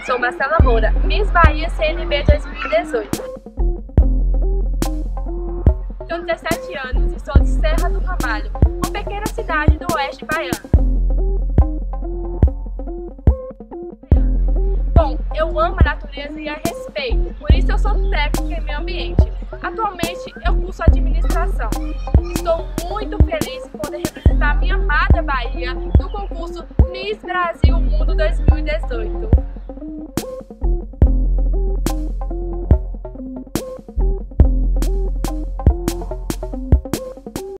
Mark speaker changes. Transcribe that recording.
Speaker 1: Sou Marcela Moura, Miss Bahia CNB 2018. Tenho 17 anos e sou de Serra do Ramalho, uma pequena cidade do oeste baiano. Bom, eu amo a natureza e a respeito, por isso eu sou técnica em meio ambiente. Atualmente eu curso administração. Estou muito feliz em poder representar a minha amada Bahia no concurso Miss Brasil Mundo 2018.